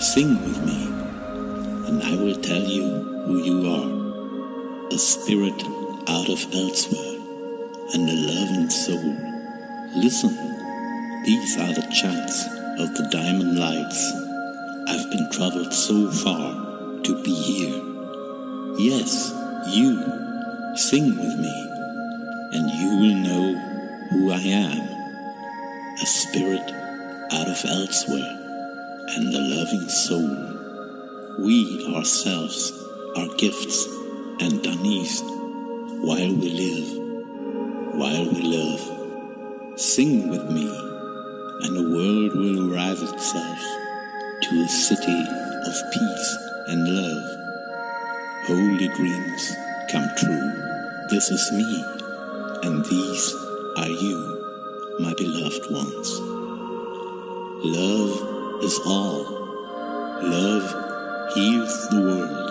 Sing with me, and I will tell you who you are, a spirit out of elsewhere, and a loving soul. Listen, these are the chants of the diamond lights. I've been traveled so far to be here. Yes, you, sing with me, and you will know who I am, a spirit out of elsewhere, and a loving soul. We ourselves are gifts and donies while we love. Sing with me, and the world will rise itself to a city of peace and love. Holy dreams come true. This is me, and these are you, my beloved ones. Love is all. Love heals the world.